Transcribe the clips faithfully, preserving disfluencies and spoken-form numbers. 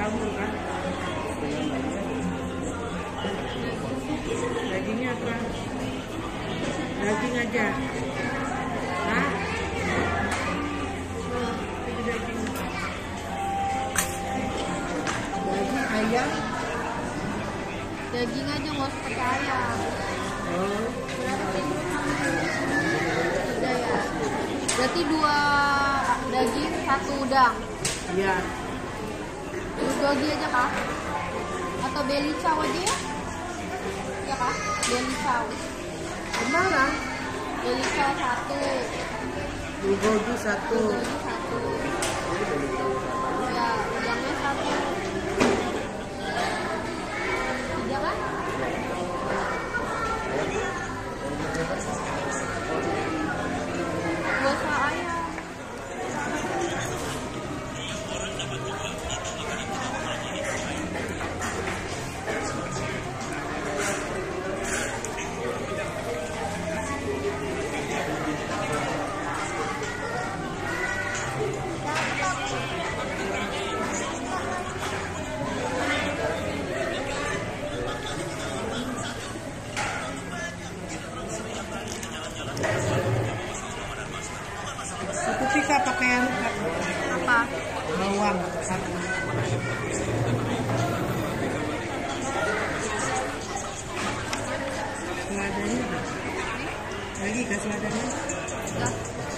campur kan? Dagingnya apa? Daging aja. Hah? Oh, ini daging. Daging ayam. Daging aja, nggak usah pakai ayam. Oh. Berapa sih? Tiga ya. Berarti dua daging, satu udang. Iya. Bulgogi aja kak? Atau beli caw aja ya? Iya kak? Beli caw. Kemana? Beli caw satu. Bulgogi satu. Bulgogi satu. Ya, udangnya satu. Tiga kan? Dua sel ayam. Satu sisa pakaian Apa? bawang satu. Seladanya ada. Lagi ke seladanya. Udah.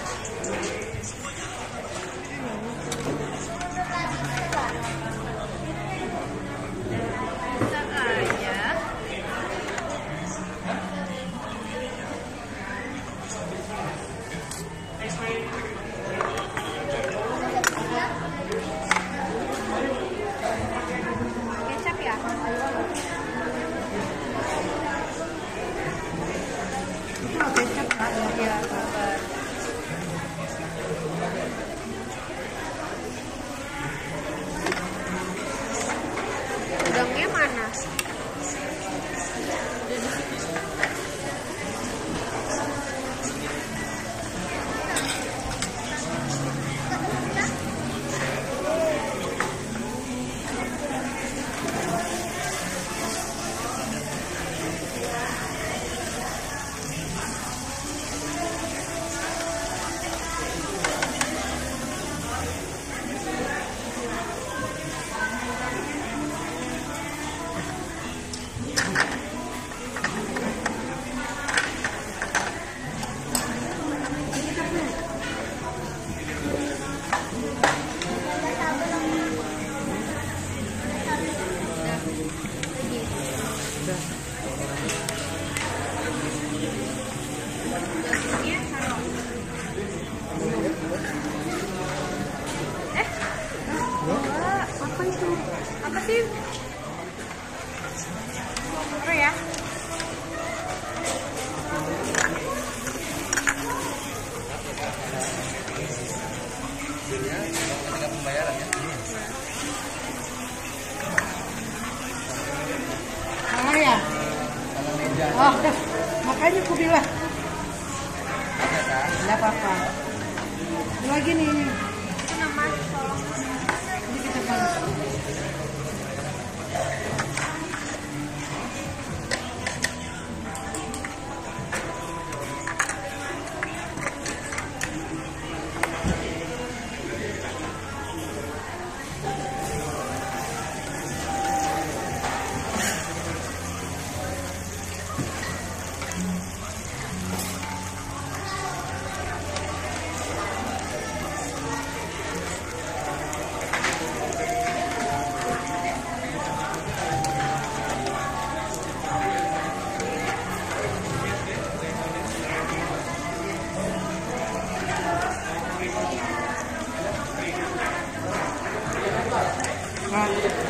Bisa aja. Kecap ya? Itu kecap Kak. Iya, sabar. Udangnya mana? Eh, wah, apa itu? Apa sih? Apa ya? Ketika pembayaran ya. Salah ya? Kalau meja Oh, dah. Makanya aku bilang. ada kan? Tidak apa-apa. Lagi nih. Itu nama tolong. Ini kita balas. Nah,